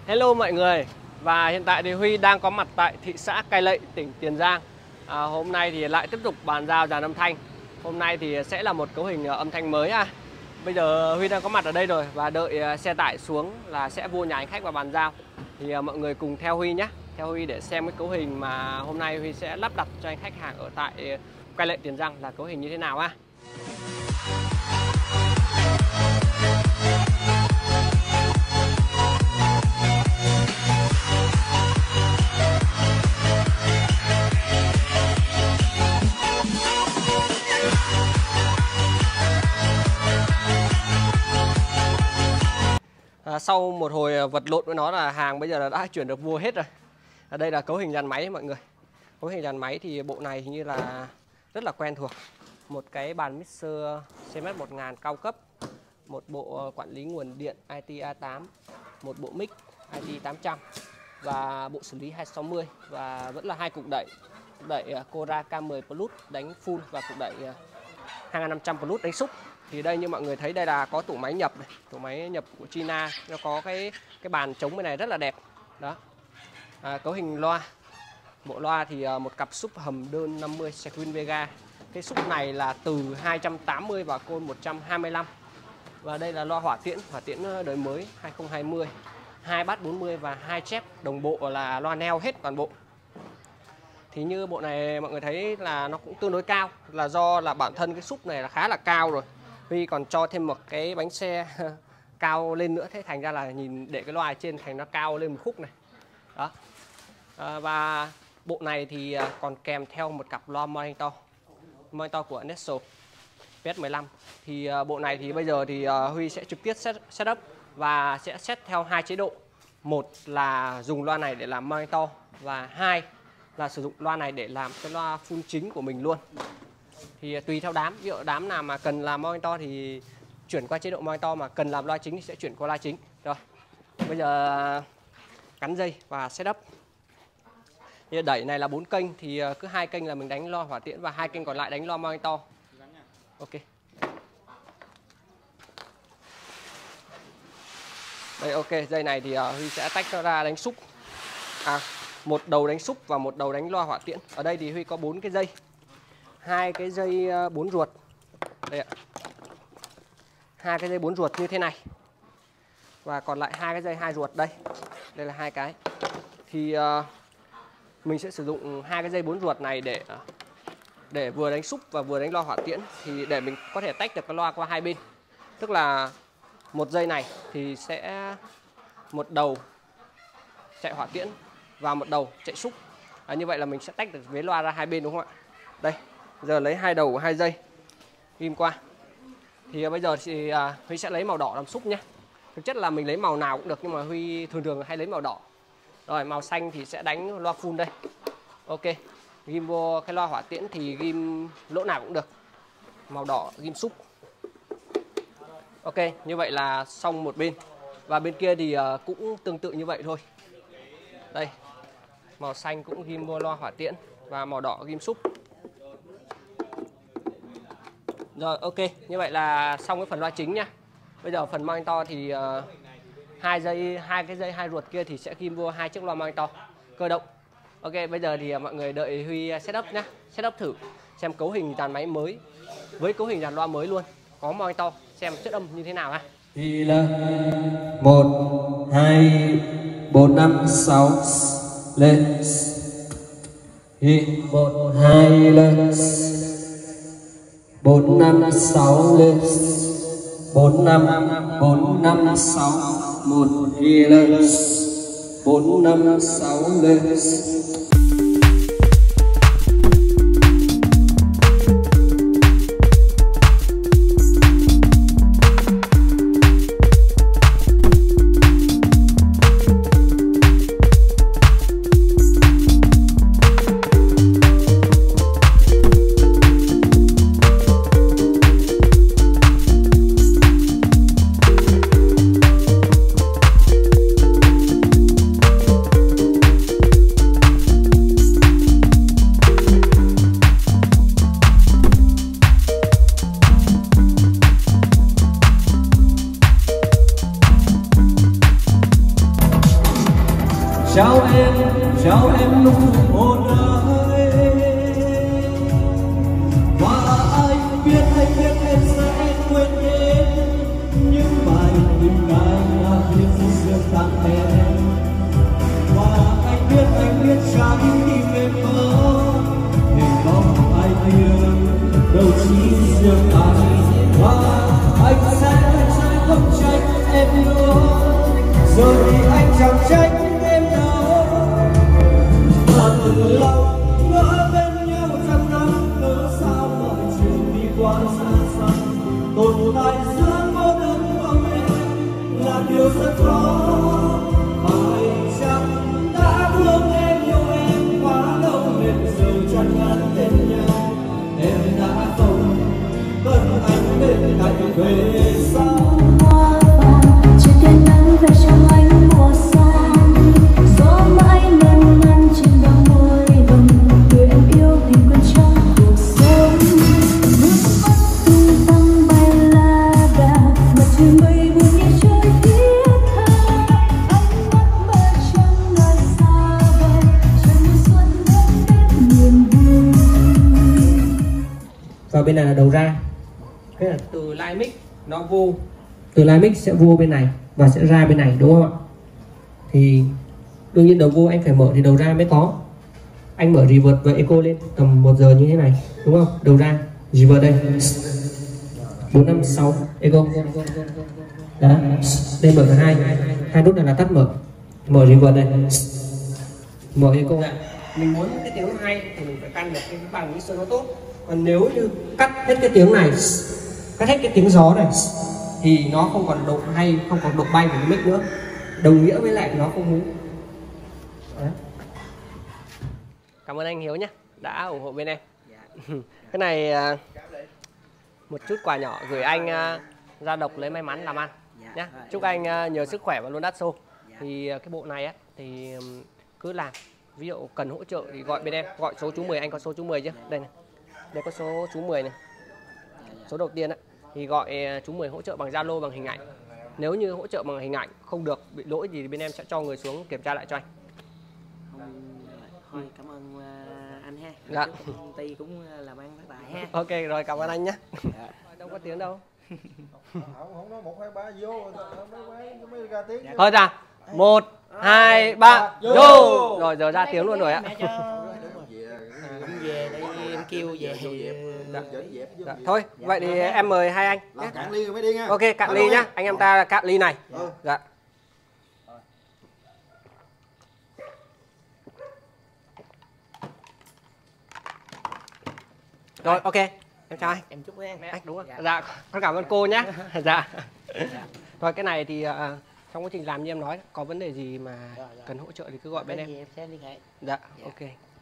Hello mọi người, và hiện tại thì Huy đang có mặt tại thị xã Cai Lậy, tỉnh Tiền Giang. Hôm nay thì lại tiếp tục bàn giao dàn âm thanh. Hôm nay thì sẽ là một cấu hình âm thanh mới ha. Bây giờ Huy đang có mặt ở đây rồi và đợi xe tải xuống là sẽ vô nhà anh khách và bàn giao. Thì mọi người cùng theo Huy nhé, theo Huy để xem cái cấu hình mà hôm nay Huy sẽ lắp đặt cho anh khách hàng ở tại Cai Lậy, Tiền Giang là cấu hình như thế nào ha. Sau một hồi vật lộn với nó là hàng bây giờ là đã chuyển được vô hết rồi. Đây là cấu hình dàn máy mọi người. Cấu hình dàn máy thì bộ này hình như là rất là quen thuộc. Một cái bàn mixer CMS1000 cao cấp, một bộ quản lý nguồn điện IT A8, một bộ mic IT 800 và bộ xử lý 260 và vẫn là hai cục đẩy Cora K10 Plus đánh full và cục đẩy 2500 Plus đánh xúc. Thì đây như mọi người thấy đây là có tủ máy nhập này, tủ máy nhập của China, nó có cái bàn chống bên này rất là đẹp. Đó. Cấu hình loa. Bộ loa thì một cặp sub hầm đơn 50 Sequin Vega. Cái sub này là từ 280 và côn 125. Và đây là loa hỏa tiễn đời mới 2020. 2 bass 40 và 2 chép đồng bộ là loa neo hết toàn bộ. Thì như bộ này mọi người thấy là nó cũng tương đối cao, là do là bản thân cái sub này là khá là cao rồi. Huy còn cho thêm một cái bánh xe cao lên nữa, thế thành ra là nhìn để cái loa trên thành nó cao lên một khúc này. Đó. Và bộ này thì còn kèm theo một cặp loa monitor của Neso PS15. Thì bộ này thì bây giờ thì Huy sẽ trực tiếp setup và sẽ set theo hai chế độ. Một là dùng loa này để làm monitor và hai là sử dụng loa này để làm cái loa full chính của mình luôn. Thì tùy theo đám, ví dụ đám nào mà cần làm monitor thì chuyển qua chế độ monitor, mà cần làm loa chính thì sẽ chuyển qua loa chính. Rồi, bây giờ cắn dây và setup. Thì đẩy này là 4 kênh, thì cứ 2 kênh là mình đánh loa hỏa tiễn và 2 kênh còn lại đánh loa monitor. Ok. Đây, ok, dây này thì Huy sẽ tách nó ra đánh xúc. Một đầu đánh xúc và một đầu đánh loa hỏa tiễn. Ở đây thì Huy có 4 cái dây. 2 cái dây 4 ruột. Đây ạ. 2 cái dây 4 ruột như thế này. Và còn lại 2 cái dây 2 ruột đây. Đây là 2 cái. Thì mình sẽ sử dụng 2 cái dây 4 ruột này để vừa đánh xúc và vừa đánh loa hỏa tiễn, thì để mình có thể tách được cái loa qua hai bên. Tức là một dây này thì sẽ một đầu chạy hỏa tiễn và một đầu chạy xúc. Như vậy là mình sẽ tách được vế loa ra hai bên, đúng không ạ? Đây, giờ lấy hai đầu của hai dây ghim qua. Thì bây giờ thì Huy sẽ lấy màu đỏ làm xúc nhé. Thực chất là mình lấy màu nào cũng được, nhưng mà Huy thường hay lấy màu đỏ. Rồi, màu xanh thì sẽ đánh loa full đây. Ok, ghim vô cái loa hỏa tiễn thì ghim lỗ nào cũng được. Màu đỏ ghim xúc. Ok, như vậy là xong một bên. Và bên kia thì cũng tương tự như vậy thôi. Đây, màu xanh cũng ghim vô loa hỏa tiễn và màu đỏ ghim xúc. Rồi, ok, như vậy là xong cái phần loa chính nha. Bây giờ phần monitor thì hai cái dây 2 ruột kia thì sẽ ghim vô 2 chiếc loa monitor cơ động. Ok, bây giờ thì mọi người đợi Huy setup nhá. Setup thử xem cấu hình dàn máy mới với cấu hình dàn loa mới luôn, có monitor, xem chất âm như thế nào ha. Thì là 1 2 4 5 6 lên. Thì 1 2 lên. 4 5 6 lên. 4 5 6 1 2 lên. 4 5 6 lên. chào em lúc hôn ơi. Và anh biết em sẽ quên hết những bài tình anh đã viết riêng tặng em. Và anh biết trái tim em có để không ai biết đâu chỉ riêng anh. Và anh sẽ không trách em nữa, rồi thì anh chẳng trách em đâu. Và từ lâu ngỡ bên nhau trăm năm, ngỡ sao mọi chuyện đi qua xa xăm. Tồn tại giữa cô đơn của em là điều rất khó. Phải chăng đã thương em yêu em quá lâu nên giờ chẳng ngăn tên nhau. Em đã không cần anh bên cạnh về sau. Hoa vàng trên cây nắng về trong ánh mùa sang, gió mãi ngân ngân trên bờ môi đồng người em yêu tìm quên trong cuộc sống. Nước mắt tung tăng bay la đà, mặt trời mây buồn nhẹ trôi thiết tha. Ánh mắt mơ trong nơi xa vời, trời mùa xuân đến hết niềm vui. Và bên này là đầu ra. Thế là từ line mic nó vô, từ line mic sẽ vô bên này và sẽ ra bên này, đúng không ạ? Thì đương nhiên đầu vô anh phải mở thì đầu ra mới có. Anh mở reverb và echo lên tầm 1 giờ như thế này, đúng không? Đầu ra reverb đây 4 5 6 echo đó, đây mở cả hai nút này là tắt mở reverb đây, mở echo. Mình muốn cái tiếng hay thì mình phải căn được cái bằng mixer nó tốt. Còn nếu như cắt hết cái tiếng này, cắt hết cái tiếng gió này thì nó không còn độ hay, không còn độ bay của cái mic nữa, đồng nghĩa với lại nó không muốn. Cảm ơn anh Hiếu nhé, đã ủng hộ bên em. Cái này một chút quà nhỏ gửi anh ra độc lấy may mắn làm ăn nhé. Chúc anh nhiều sức khỏe và luôn đắt xô. Thì cái bộ này á thì cứ làm, ví dụ cần hỗ trợ thì gọi bên em, gọi số chú 10. Anh có số chú 10 chứ? Đây này, đây có số chú 10 này, số đầu tiên á, thì gọi chú 10 hỗ trợ bằng Zalo, bằng hình ảnh. Nếu như hỗ trợ bằng hình ảnh không được, bị lỗi gì thì bên em sẽ cho người xuống kiểm tra lại cho anh. Thôi cảm ơn anh ha. Dạ. Công ty cũng làm ăn với bài ha. Ok rồi, cảm ơn anh nhé. Đâu có tiếng đâu. Không nói 1 2 3 vô mới ra tiếng. Thôi ra 1 2 3 vô. Rồi giờ ra tiếng luôn rồi ạ. Về đây em kêu về. Dạ, thôi vậy thì em mời hai anh nhé. Cạn ly rồi mới đi nha. Ok, cạn ly nhá. Anh em ta cạn ly này. Dạ. Rồi ok, em chào anh. Em chúc với Anh đúng không? Dạ, con cảm ơn cô nhé. Dạ. Rồi cái này thì trong quá trình làm như em nói, có vấn đề gì mà cần hỗ trợ thì cứ gọi bên em. Em sẽ liên hệ. Dạ, ok.